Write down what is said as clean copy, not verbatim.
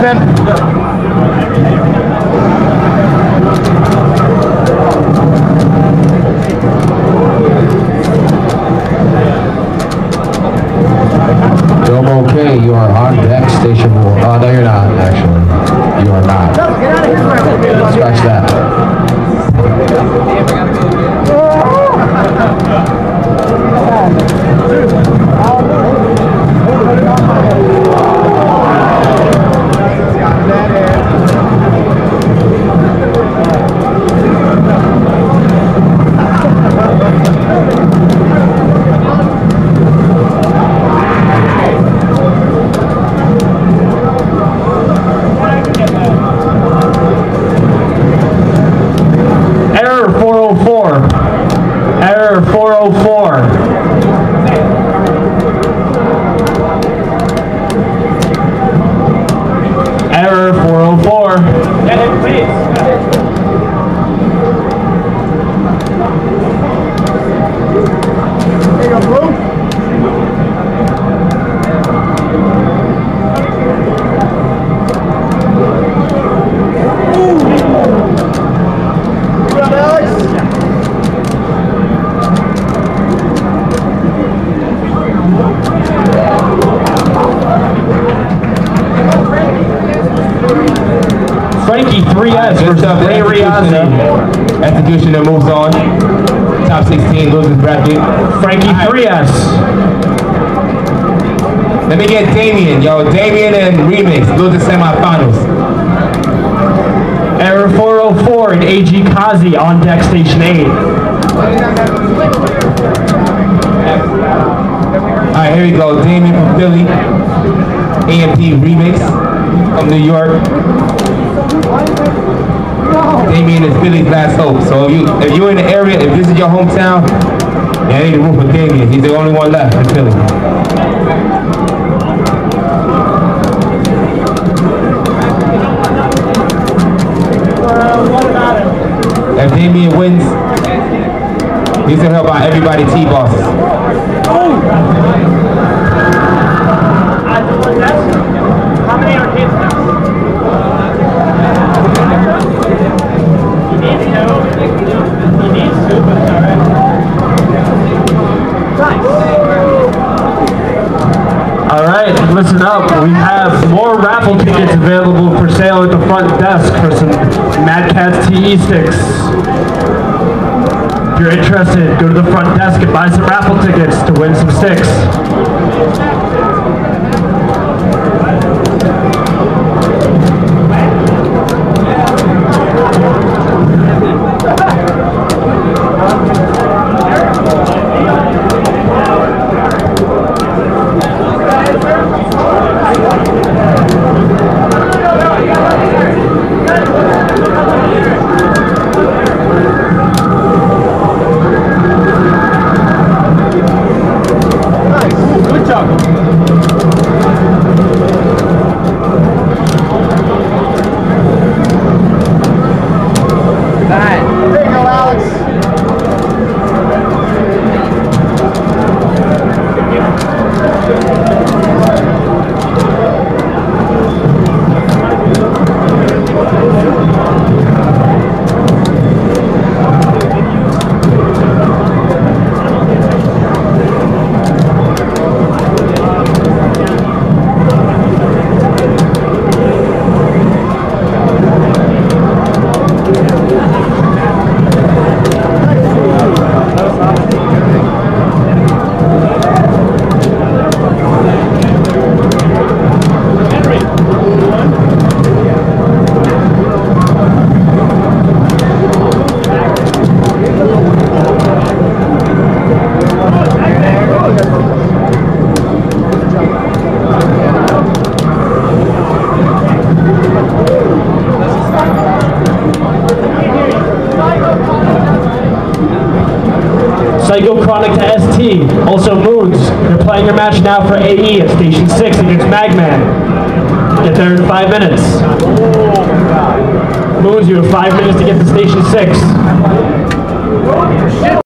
man. Dome okay, you are on deck, station 1. Oh, no, you're not, actually. You are not. Scratch that. Error 404. Error 404. Error 404. Get it, please. There you go, Blue. Frankie 3S versus Ray Riazzi. Execution that moves on. Top 16 loses bracket. Frankie 3S. Let me get Damien, yo. Damien and Remix lose the semifinals. Error 404 and AG Kazi on deck station 8. Alright, here we go. Damien from Philly. AMP Remix from New York. Damien is Philly's last hope. So if you're in the area, if this is your hometown, there ain't room for Damien. He's the only one left in Philly. If Damien wins, he's gonna help out everybody T-bosses. How many are kids now? He needs to, but it's alright. Nice. Alright, listen up. We have more raffle tickets available for sale at the front desk for some Mad Catz TE sticks. If you're interested, go to the front desk and buy some raffle tickets to win some sticks. Psycho Chronic to ST. Also Moons. You're playing your match now for AE at Station 6 against Magman. Get there in 5 minutes. Moons, you have 5 minutes to get to Station 6.